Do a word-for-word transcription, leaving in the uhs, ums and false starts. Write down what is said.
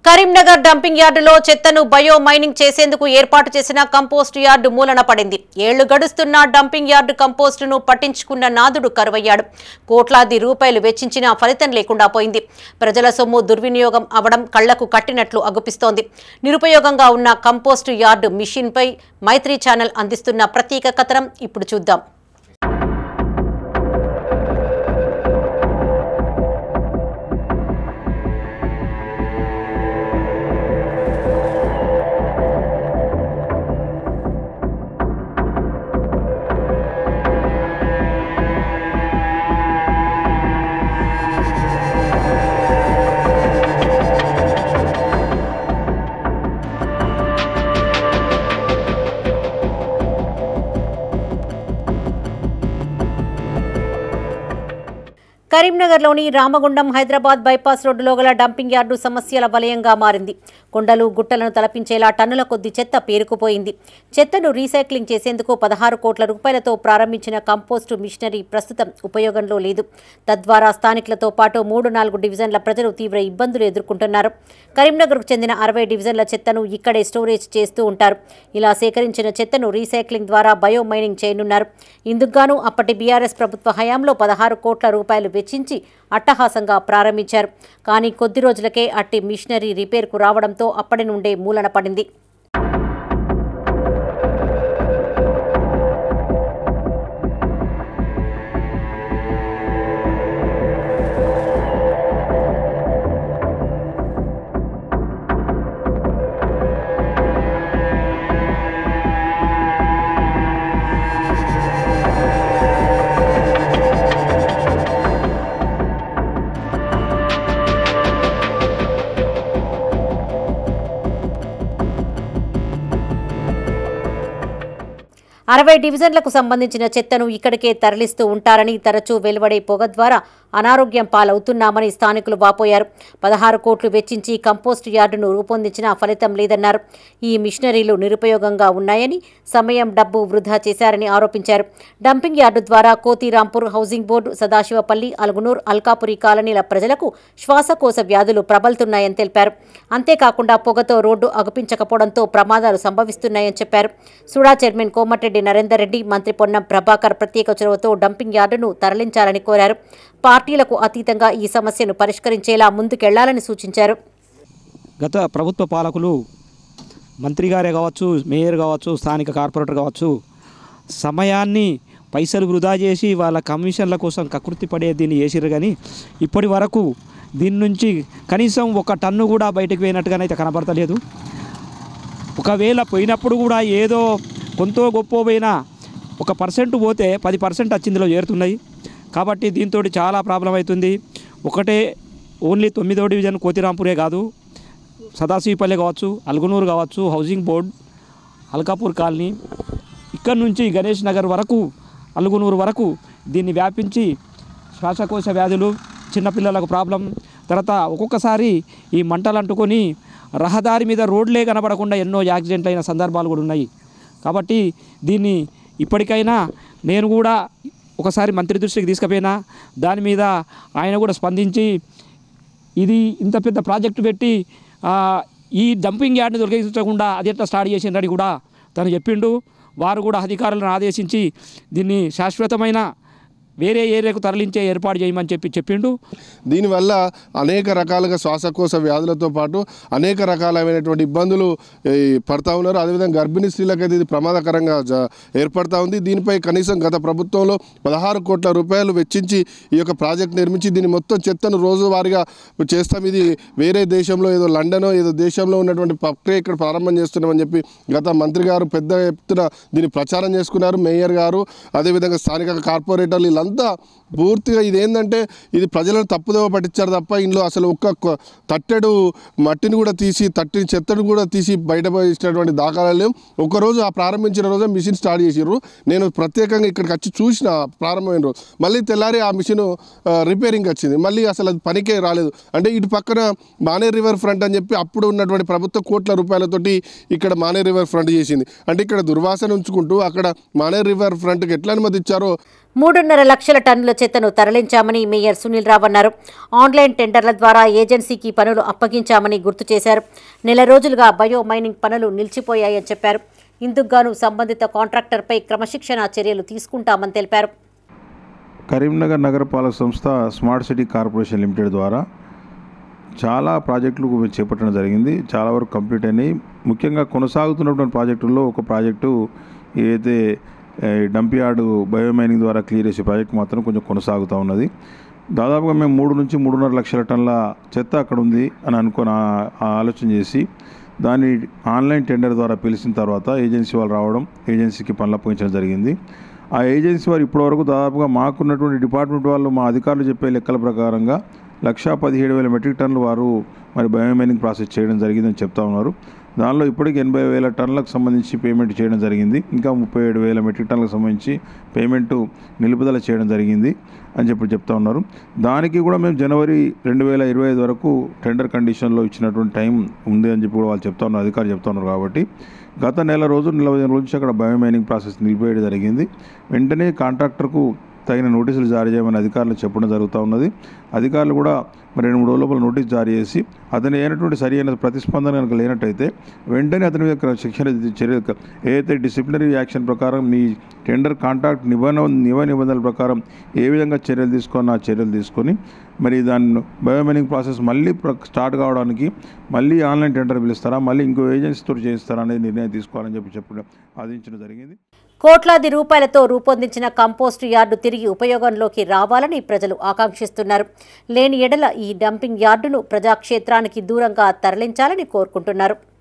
Karimnagar dumping యార్డులో చెత్తను bio mining చేసేందుకు ఏర్పాటు చేసిన కంపోస్ట్ యార్డు మూలన పడింది. ఏళ్లు గడుస్తున్న డంపింగ్ యార్డు కంపోస్టును పట్టించుకున్న నాదుడు కరువయ్యాడు. కోట్లాది రూపాయలు వెచ్చించినా ఫలితం లేకుండా పోయింది. ప్రజల సొమ్ము దుర్వినియోగం అవడం కళ్లకు కట్టినట్లు అగుపిస్తోంది. నిరుపయోగంగా ఉన్న కంపోస్ట్ యార్డు మిషన్పై మైత్రి ఛానల్ అందిస్తున్న ప్రత్యేక కథనం ఇప్పుడు చూద్దాం. కరీంనగర్లోని రామగుండం హైదరాబాద్ బైపాస్ రోడ్డులో గల డంపింగ్ యార్డు సమస్యల వలయంగా మారింది. కొండలు గుట్టలను తలపించేలా టన్నుల కొద్ది చెత్త పేరుకుపోయింది. చెత్తను రీసైక్లింగ్ చేసేందుకు పదహారు కోట్ల రూపాయలతో ప్రారంభించిన కంపోస్టు మిషనరీ ప్రస్తుతం ఉపయోగంలో లేదు. తద్వారా స్థానికులతో పాటు మూడు నాలుగు డివిజన్ల ప్రజలు తీవ్ర ఇబ్బందులు ఎదుర్కొంటున్నారు. కరీంనగర్కు చెందిన అరవై డివిజన్ల చెత్తను ఇక్కడే స్టోరేజ్ చేస్తూ ఉంటారు. ఇలా సేకరించిన చెత్తను రీసైక్లింగ్ ద్వారా బయో మైనింగ్ చేయనున్నారు. ఇందుకుగాను అప్పటి బీఆర్ఎస్ ప్రభుత్వ హయాంలో పదహారు కోట్ల రూపాయలు వెచ్చించి అట్టహాసంగా ప్రారంభించారు. కానీ కొద్ది రోజులకే అట్టి మిషనరీ రిపేర్కు రావడంతో అప్పటి నుండే మూలన పడింది. అరవై డివిజన్లకు సంబంధించిన చెత్తను ఇక్కడికే తరలిస్తూ ఉంటారని, తరచూ వెలువడే పొగ ద్వారా అనారోగ్యం పాలవుతున్నామని స్థానికులు వాపోయారు. పదహారు కోట్లు వెచ్చించి కంపోస్ట్ యార్డును రూపొందించినా ఫలితం లేదన్నారు. ఈ మిషనరీలు నిరుపయోగంగా ఉన్నాయని, సమయం డబ్బు వృధా చేశారని ఆరోపించారు. డంపింగ్ యార్డు ద్వారా కోతిరాంపూర్, హౌసింగ్ బోర్డు, సదాశివపల్లి, అల్గునూర్, అల్కాపురి కాలనీల ప్రజలకు శ్వాసకోశ వ్యాధులు ప్రబలుతున్నాయని తెలిపారు. అంతేకాకుండా పొగతో రోడ్డు అగుపించకపోవడంతో ప్రమాదాలు సంభవిస్తున్నాయని చెప్పారు. సుడా చైర్మన్ కోమటిరెడ్డి నరేందర్ రెడ్డి, మంత్రి పొన్నం ప్రభాకర్ ప్రత్యేక చొరవతో డంపింగ్ యార్డును తరలించాలని కోరారు. పార్టీలకు అతీతంగా ఈ సమస్యను పరిష్కరించేలా ముందుకెళ్లాలని సూచించారు. గత ప్రభుత్వ పాలకులు మంత్రి గారే కావచ్చు, మేయర్ కావచ్చు, స్థానిక కార్పొరేటర్ కావచ్చు, సమయాన్ని పైసలు వృధా చేసి వాళ్ళ కమిషన్ల కోసం కకృతి పడే దీన్ని చేసిర్రు. కానీ ఇప్పటి వరకు దీని నుంచి కనీసం ఒక టన్ను కూడా బయటకు పోయినట్టుగానైతే కనబడతలేదు. ఒకవేళ పోయినప్పుడు కూడా ఏదో కొంత గొప్ప పోయినా ఒక పర్సెంట్ పోతే పది పర్సెంట్ వచ్చిందిలో చేరుతున్నాయి. కాబట్టి దీంతో చాలా ప్రాబ్లం అవుతుంది. ఒకటే ఓన్లీ తొమ్మిదో డివిజన్ కోతిరాంపూరే కాదు, సదాశివపల్లి కావచ్చు, అల్గునూరు కావచ్చు, హౌసింగ్ బోర్డ్, అల్కాపూర్ కాలనీ, ఇక్కడ నుంచి గణేష్ నగర్ వరకు, అల్గునూరు వరకు దీన్ని వ్యాపించి శ్వాసకోశ వ్యాధులు, చిన్నపిల్లలకు ప్రాబ్లం, తర్వాత ఒక్కొక్కసారి ఈ మంటలు అంటుకొని రహదారి మీద రోడ్లే కనబడకుండా ఎన్నో యాక్సిడెంట్లు అయిన సందర్భాలు కూడా ఉన్నాయి. కాబట్టి దీన్ని ఇప్పటికైనా నేను కూడా ఒకసారి మంత్రి దృష్టికి తీసుకుపోయినా, దాని మీద ఆయన కూడా స్పందించి ఇది ఇంత పెద్ద ప్రాజెక్టు పెట్టి ఈ డంపింగ్ యార్డ్ని తొలగించకుండా అది ఎట్లా స్టార్ట్ చేసిందని కూడా తను చెప్పిండు. వారు కూడా అధికారులను ఆదేశించి దీన్ని శాశ్వతమైన వేరే ఏరియాకు తరలించే ఏర్పాటు చేయమని చెప్పి చెప్పిండు. దీనివల్ల అనేక రకాలుగా శ్వాసకోశ వ్యాధులతో పాటు అనేక రకాలైనటువంటి ఇబ్బందులు పడతా ఉన్నారు. అదేవిధంగా గర్భిణీ స్త్రీలకైతే ఇది ప్రమాదకరంగా ఏర్పడతా ఉంది. దీనిపై కనీసం గత ప్రభుత్వంలో పదహారు కోట్ల రూపాయలు వెచ్చించి ఈ యొక్క ప్రాజెక్ట్ నిర్మించి దీన్ని మొత్తం చెత్తను రోజువారీగా చేస్తాం, ఇది వేరే దేశంలో ఏదో లండనో ఏదో దేశంలో ఉన్నటువంటి ప్రక్రియ ఇక్కడ ప్రారంభం చేస్తున్నామని చెప్పి గత మంత్రి గారు పెద్ద ఎత్తున దీన్ని ప్రచారం చేసుకున్నారు. మేయర్ గారు, అదేవిధంగా స్థానిక కార్పొరేటర్లు అంతా పూర్తిగా ఇదేంటంటే ఇది ప్రజలను తప్పుదోవ పట్టించారు తప్ప ఇందులో అసలు ఒక్క తట్టెడు మట్టిని కూడా తీసి తట్టిని చెత్తను కూడా తీసి బయట ఇచ్చినటువంటి దాఖలాలు లేవు. ఒకరోజు ఆ ప్రారంభించిన రోజే మిషన్ స్టార్ట్ చేసిర్రు. నేను ప్రత్యేకంగా ఇక్కడికి వచ్చి చూసిన ప్రారంభమైన రోజు, మళ్ళీ తెల్లారి ఆ మిషన్ రిపేరింగ్ వచ్చింది, మళ్ళీ అసలు అది పనికే రాలేదు. అంటే ఇటు పక్కన మానే రివర్ ఫ్రంట్ అని చెప్పి అప్పుడు ఉన్నటువంటి ప్రభుత్వ కోట్ల రూపాయలతోటి ఇక్కడ మానే రివర్ ఫ్రంట్ చేసింది. అంటే ఇక్కడ దుర్వాసన ఉంచుకుంటూ అక్కడ మానే రివర్ ఫ్రంట్కి ఎట్లా అనుమతి ఇచ్చారో మూడున్నర లక్షల టన్నుల చెత్తను తరలించామని మేయర్ సునీల్ రావు అన్నారు. ఆన్లైన్ టెండర్ల ద్వారా ఏజెన్సీకి పనులు అప్పగించామని గుర్తు చేశారు. నెల రోజులుగా బయో మైనింగ్ పనులు నిలిచిపోయాయని చెప్పారు. ఇందుకుగాను సంబంధిత కాంట్రాక్టర్పై క్రమశిక్షణా చర్యలు తీసుకుంటామని తెలిపారు. కరీంనగర్ నగరపాలక సంస్థ స్మార్ట్ సిటీ కార్పొరేషన్ లిమిటెడ్ ద్వారా చాలా ప్రాజెక్టులు చేపట్టడం జరిగింది. చాలా వరకు కంప్లీట్ అయినాయి. ముఖ్యంగా కొనసాగుతున్నటువంటి ప్రాజెక్టుల్లో ఒక ప్రాజెక్టు ఏదైతే డంప్ యార్డు బయోమైనింగ్ ద్వారా క్లియర్ చేసే ప్రాజెక్ట్ మాత్రం కొంచెం కొనసాగుతూ ఉన్నది. దాదాపుగా మేము మూడు నుంచి మూడున్నర లక్షల టన్నుల చెత్త అక్కడ ఉంది అని అనుకుని ఆలోచన చేసి దాన్ని ఆన్లైన్ టెండర్ ద్వారా పిలిచిన తర్వాత ఏజెన్సీ వాళ్ళు రావడం, ఏజెన్సీకి పనులు అప్పగించడం జరిగింది. ఆ ఏజెన్సీ వారు ఇప్పటివరకు దాదాపుగా మాకున్నటువంటి డిపార్ట్మెంట్ వాళ్ళు మా అధికారులు చెప్పే లెక్కల ప్రకారంగా లక్షా పదిహేడు వేల మెట్రిక్ టన్నులు వారు మరి బయోమైనింగ్ ప్రాసెస్ చేయడం జరిగిందని చెప్తా ఉన్నారు. దానిలో ఇప్పటికి ఎనభై వేల టన్నులకు సంబంధించి పేమెంట్ చేయడం జరిగింది. ఇంకా ముప్పై ఏడు వేల మెట్రిక్ టన్నులకు సంబంధించి పేమెంటు నిలుపుదల చేయడం జరిగింది అని చెప్పి చెప్తా ఉన్నారు. దానికి కూడా మేము జనవరి రెండు వేల ఇరవై ఐదు వరకు టెండర్ కండిషన్లో ఇచ్చినటువంటి టైం ఉంది అని చెప్పి కూడా వాళ్ళు చెప్తా ఉన్నారు, అధికారులు చెప్తా ఉన్నారు. కాబట్టి గత నెల రోజులు నెల రోజుల నుంచి అక్కడ బయోమైనింగ్ ప్రాసెస్ నిలిపేయడం జరిగింది. వెంటనే కాంట్రాక్టర్కు తగిన నోటీసులు జారీ చేయమని అధికారులు చెప్పడం జరుగుతూ ఉన్నది. అధికారులు కూడా మరి రెండు మూడు రోజుల లోపల నోటీస్ జారీ చేసి అతను అయినటువంటి సరి అయిన ప్రతిస్పందన కనుక లేనట్టయితే వెంటనే అతని మీద శిక్షణ చర్య ఏదైతే డిసిప్లినరీ యాక్షన్ ప్రకారం మీ టెండర్ కాంట్రాక్ట్ నిబంధన నివ నిబంధనల ప్రకారం ఏ విధంగా చర్యలు తీసుకొని ఆ చర్యలు తీసుకొని మరి దాన్ని బయోమైనింగ్ ప్రాసెస్ మళ్ళీ స్టార్ట్ కావడానికి మళ్ళీ ఆన్లైన్ టెండర్ పిలుస్తారా, మళ్ళీ ఇంకో ఏజెన్సీతో చేస్తారా అనేది నిర్ణయం తీసుకోవాలని చెప్పి చెప్పడం ఆదేశించడం జరిగింది. కోట్లాది రూపాయలతో రూపొందించిన కంపోస్టు యార్డు తిరిగి ఉపయోగంలోకి రావాలని ప్రజలు ఆకాంక్షిస్తున్నారు. లేని ఎడల ఈ డంపింగ్ యార్డును ప్రజాక్షేత్రానికి దూరంగా తరలించాలని కోరుకుంటున్నారు.